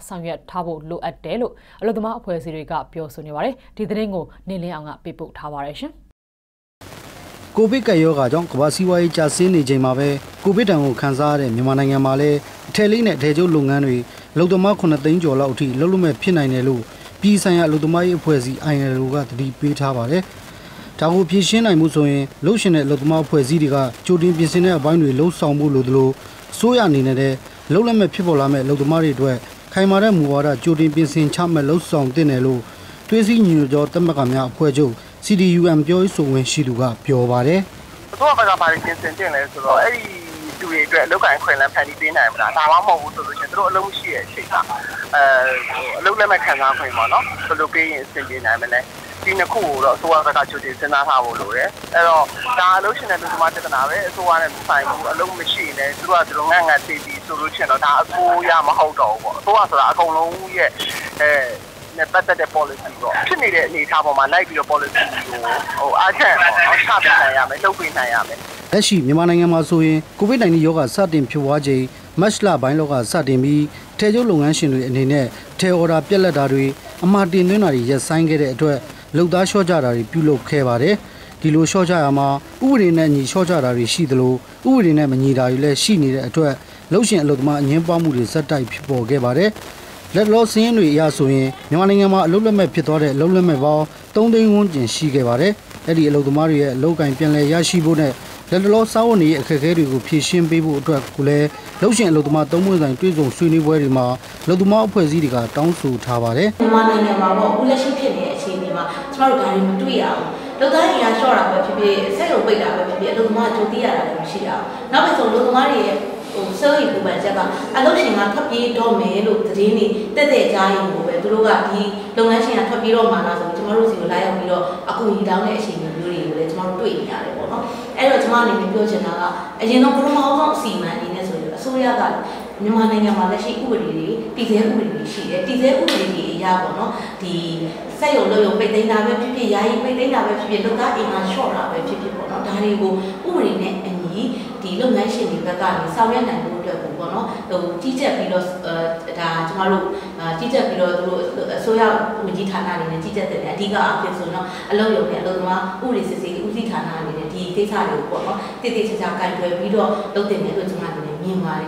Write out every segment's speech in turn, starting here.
ဆောင်ရွက်ထားဖို့လိုအပ်တယ်လို့အလုပ်သမားအဖွဲ့အစည်းတွေကပြောဆိုနေပါတယ်ဒီသတင်းကိုနေလင်းအောင်ကပေးပို့ထားပါတယ်ရှင်ကိုဗစ်ကပ်ရောဂါကြောင့်ကမ္ဘာစီးပွားရေးကျဆင်းနေချိန်မှာပဲကိုဗစ်တန်ကိုခန်းစားရတဲ့မြန်မာနိုင်ငံမှာလည်းအထည်လေးနဲ့အထည်ချုပ်လုပ်ငန်းတွေအလုပ်သမား9သိန်းကျော်လောက်အထိလုပ်လို့မဲ့ဖြစ်နိုင်တယ်လို့ပြည်ဆိုင်ရာအလုပ်သမားရေးအဖွဲ့အစည်း ILO ကတတိပေးထားပါတယ်။ဒါကိုဖြည့်ရှင်းနိုင်မှုဆိုရင်လှုပ်ရှင်တဲ့အလုပ်သမားအဖွဲ့အစည်းတွေကကြိုတင်ပြင်ဆင်တဲ့အပိုင်းတွေလှုပ်ဆောင်ဖို့လိုသလိုအစိုးရအနေနဲ့လည်းလှုပ်လက်မဲ့ဖြစ်ပေါ်လာမဲ့အလုပ်သမားတွေအတွက်ခိုင်မာတဲ့မူဝါဒကြိုတင်ပြင်ဆင်ချမှတ်လှုပ်ဆောင်တင်တယ်လို့တွေးစည်းညီညွတ်သောတက်မကများအဖွဲ့ချုပ် CDUM ပြောရေးဆိုဝင်ရှိသူကပြောပါတယ်။သူကဘာပါပြင်ဆင်တင်လဲဆိုတော့အဲ့ဒီသူတွေအတွက်အလုပ်ကိုင်ခွင့်လန်းဖန်တီးပေးနိုင်မလားဒါမှမဟုတ်ဘူးဆိုလို့ရှိရင်သူတို့အလုပ်ရှိတဲ့အချိန်ကအလုပ်လက်မဲ့ခံစားခွင့်ပေါ့နော်ဘယ်လိုပေးရင်အဆင်ပြေနိုင်မလဲဒီနှစ်ခုကိုတော့အစိုးရဘက်ကကြိုတင်စဉ်းစားထားဖို့လိုတယ်အဲ့တော့ဒါအလုပ်ရှင်တဲ့လူသမားပြဿနာပဲအစိုးရနဲ့ဆိုင်ဘူးအလုပ်မရှိရင်လည်းသူတို့ကဒီလိုငတ်သိပြီးဆိုလို့ရှိရင်တော့ဒါအစိုးရမဟုတ်တော့ဘူးပေါ့အစိုးရဆိုတာအကုန်လုံးရဲ့နဲ့ပတ်သက်တဲ့ policy ပေါ့ဖြစ်နေတဲ့အနေအထားပေါ်မှာလိုက်ပြီးတော့ policy ကိုအားချက်ပေါ့ချပြနိုင်ရမယ်လုပ်ပေးနိုင်ရမယ်လက်ရှိမြန်မာနိုင်ငံမှာဆိုရင် COVID-19 ရောဂါစတင်ဖြစ်ပွားချိန်မတ်လပိုင်းလောက်ကစတင်ပြီးထဲကျုပ်လုပ်ငန်းရှင်တွေအနေနဲ့ထဲအော်ဒါပြက်လက်တာတွေအမှားတင်သွင်းတာတွေရပ်ဆိုင်းခဲ့တဲ့အတွက်လုပ်သားလျှော့ကြတာတွေပြုလုပ်ခဲ့ပါတယ်ဒီလိုလျှော့ကြရမှာဥပဒေနဲ့ညီလျှော့ကြတာတွေရှိသလိုဥပဒေနဲ့မညီတာတွေလည်းရှိနေတဲ့အတွက်လုပ်ရှင်အလုပ်သမားအငင်းပွားမှုတွေဇက်တိုက်ဖြစ်ပေါ်ခဲ့ပါတယ်လက်လောစင်းတွေအရဆိုရင်မြန်မာနိုင်ငံမှာအလုပ်လက်မဲ့ဖြစ်သွားတဲ့အလုပ်လက်မဲ့ပေါင်း3သိန်းဝန်းကျင်ရှိခဲ့ပါတယ်အဲ့ဒီအလုပ်သမားတွေရဲ့အလုပ်ကိုင်ပြန်လည်ရရှိဖို့နဲ့လက်လောစားဝတ်နေရေးအခက်အခဲတွေကိုဖြေရှင်းပေးဖို့အတွက်ကိုလည်းလုပ်ရှင်အလုပ်သမားသုံးပွင့်ဆိုင်တွဲဆုံဆွေးနွေးပွဲတွေမှာအလုပ်သမားအဖွဲ့အစည်းတွေကတောင်းဆိုထားပါတယ်မြန်မာနိုင်ငံမှာပေါ့အခုလက်ရှိဖြစ်နေတဲ့အခြေအနေမှာကျမတို့ဒါတွေမတွေ့ရဘူးလုပ်သားတွေရလျှော့တာပဲဖြစ်ဖြစ်ဆက်ရုံပိတ်တာပဲဖြစ်ဖြစ်အလုပ်သမားကြိုသိရတာလည်းမရှိတာနောက်ပြီးဆိုအလုပ်သမားတွေရဲ့စောရီပူပန်ချက်ကအလုပ်ရှင်ကထွက်ပြေးတော့မယ်လို့သတင်းတွေတက်တဲ့ကြားရင်ကိုပဲသူတို့ကဒီလုပ်ငန်းရှင်ကထွက်ပြေးတော့မှလားဆိုပြီးကျမတို့စီကိုလာရောက်ပြီးတော့အကူအညီတောင်းတဲ့အချိန်မျိုးတွေကိုလည်းကျမတို့တွေ့နေရတယ်ပေါ့နော်အဲ့တော့ကျမအနေနဲ့ပြောချင်တာကအရင်တော့ပထမဆုံးအစီအမံအနေနဲ့ဆိုရင်အစိုးရကမြန်မာနိုင်ငံမှာလက်ရှိဥပဒေတွေတည်ဆဲဥပဒေတွေရှိတယ်တည်ဆဲဥပဒေတွေအရပေါ့နော်ဒီစက်ရုံလုပ်ရုံပိတ်သိမ်းတာပဲဖြစ်ဖြစ်ယာယီပိတ်သိမ်းတာပဲဖြစ်ဖြစ်လုပ်သားအိမ်ကရှော့တာပဲဖြစ်ဖြစ်ပေါ့နော်ဒါတွေကိုဥပဒေနဲ့အညီဒီလုပ်ငန်းရှင်တွေဘက်ကနေဆောင်ရွက်နိုင်ဖို့အတွက်ပေါ့နော်ဟိုကြီးကြပ်ပြီးတော့ဒါကျမတို့ကြီးကြပ်ပြီးတော့သူတို့အစိုးရဝန်ကြီးဌာနအနေနဲ့ကြီးကြပ်တယ်အဓိကအဖြစ်ဆိုတော့အလုပ်ရုံနဲ့အလုပ်သမားဥပဒေစစ်ဆေးဦးစီးဌာနအနေနဲ့ဒီကိစ္စတွေကိုပေါ့နော်တည်တည်ချာချာကိုင်တွယ်ပြီးတော့လုပ်တင်တယ်လို့ကျမအနေနဲ့မြင်ပါတယ်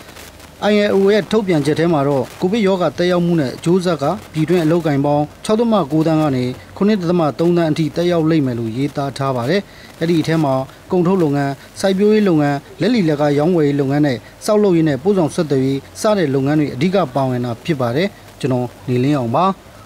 ILO ရဲ့ထုတ်ပြန်ချက်ထဲမှာတော့ကိုဗစ်ရောဂါတက်ရောက်မှုနဲ့အကျိုးဆက်ကပြည်တွင်းအလုပ်ကိုင်ပေါင်း 6.9 သန်းကနေ 9.3 သန်းအထိတက်ရောက်လိမ့်မယ်လို့ရေးသားထားပါတယ်။အဲ့ဒီအထဲမှာကုန်ထုတ်လုပ်ငန်း၊စိုက်ပျိုးရေးလုပ်ငန်း၊လက်လီလက်ကရောင်းဝယ်ရေးလုပ်ငန်းနဲ့စောက်လုပ်ရေးနဲ့ပို့ဆောင်ဆက်သွယ်ရေးစတဲ့လုပ်ငန်းတွေအဓိကပါဝင်တာဖြစ်ပါတယ်။ကျွန်တော်နေလင်းအောင်ပါ။